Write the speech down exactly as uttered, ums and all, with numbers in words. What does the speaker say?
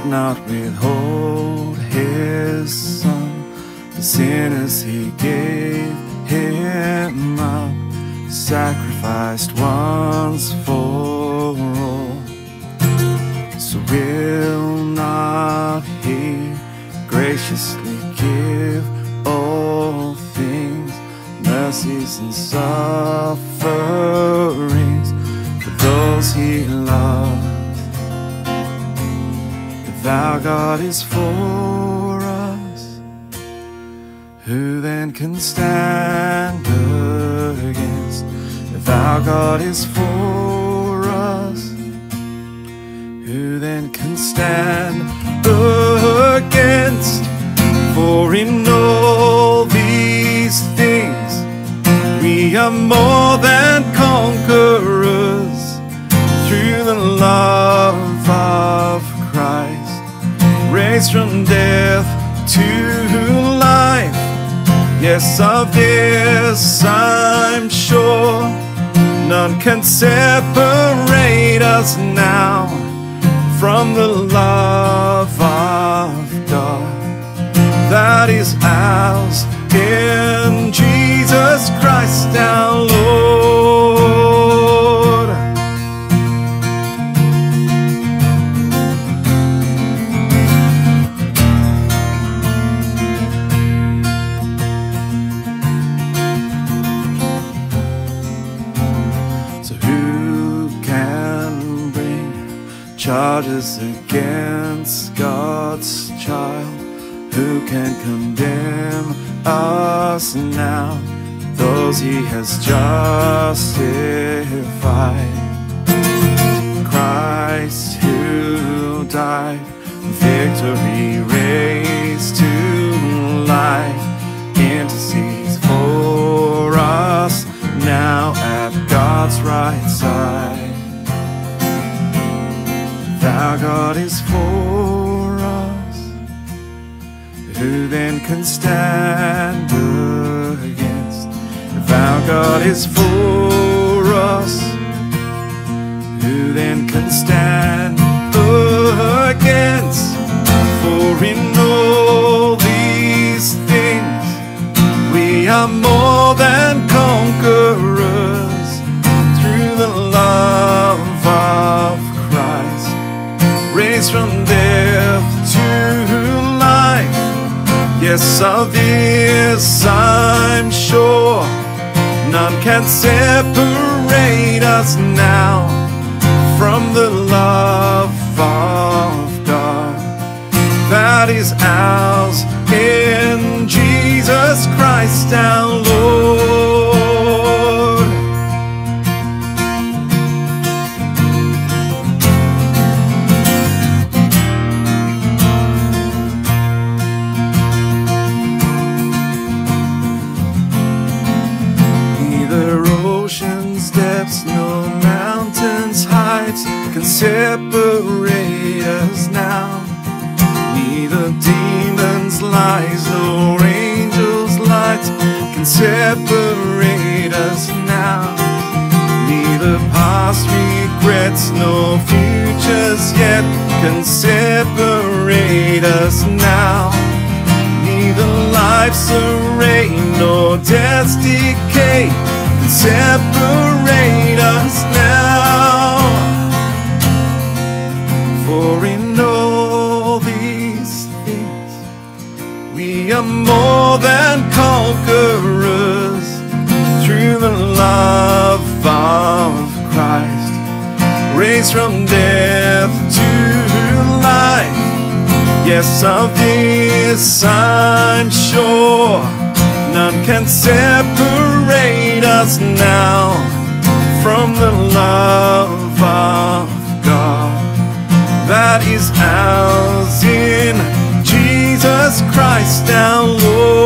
not withhold his Son. For sinners he gave him up, sacrificed once for all. So will not he graciously give all things, mercies and sufferings, for those he loves? If our God is for us, who then can stand against? If our God is for us, who then can stand against? For in all these things we are more than conquerors through the love of Christ, raised from death to life. Yes, of this I'm sure, none can separate us now from the love of God that is ours in Jesus Christ our Lord. So who can bring charges against God's child? Who can condemn us now? Those he has justified. Christ who died, victory raised to life, intercedes for us now at God's right side. Thou God is for us, who then can stand against? If our God is for us, who then can stand against? For in all these things we are more than conquerors through the love of Christ, raised from death to life. Yes, of this I'm sure, none can separate us now from the love of God that is ours in Jesus Christ our Lord. No mountain's heights can separate us now. Neither demons' lies nor angels' light can separate us now. Neither past regrets nor futures yet can separate us now. Neither life's array nor death's decay can separate us now. For in all these things we are more than conquerors through the love of Christ, raised from death to life. Yes, of this I'm sure, none can separate us now from the love of God that is ours in Jesus Christ our Lord.